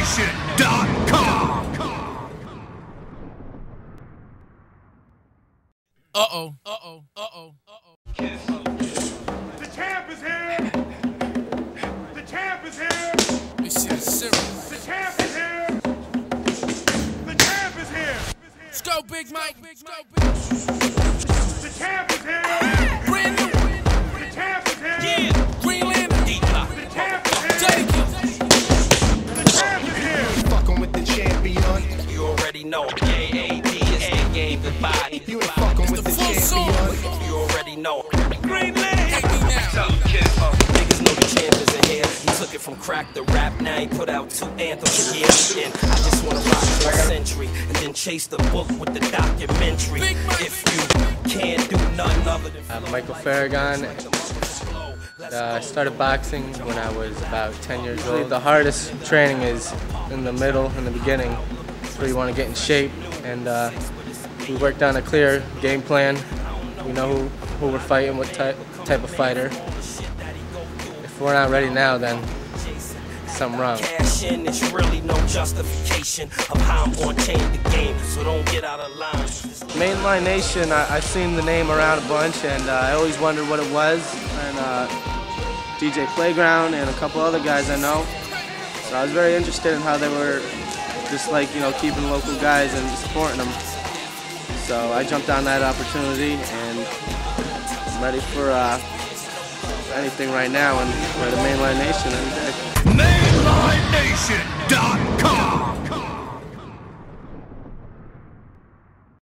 MainlineNation.com. Uh-oh. Uh-oh. Uh-oh. Uh-oh. The champ is here. The champ is here. This shit is serious. The champ is here. The champ is here. Let's go, Big Mike. The champ is here. Brand new. The champ is here. Yeah. Green Lantern. The champ is here. Jadakiss. The champ is here. Fucking with the champion. You already know. AAD is the game goodbye. You ain't fucking with the full song. champion. You already know. Green Lantern. Take me now. Niggas know the champ is in here. He took it from crack to rap. Now he put out 2 anthems a year. And I just wanna rock for a century and then chase the book with the documentary. If you can't do nothing other than I'm Michael Farragon. I started boxing when I was about 10 years old. The hardest training is in the middle, in the beginning, where you want to get in shape. And we worked on a clear game plan. We know who we're fighting, what type of fighter. If we're not ready now, then something wrong. cash in, it's really no justification of how I'm gonna change the game. So don't get out of line. Mainline Nation, I've seen the name around a bunch, and I always wondered what it was. And DJ Playground and a couple other guys I know. So I was very interested in how they were just like, you know, keeping local guys and supporting them. So I jumped on that opportunity, and I'm ready for anything right now, and we're the Mainline Nation every day. MainlineNation.com.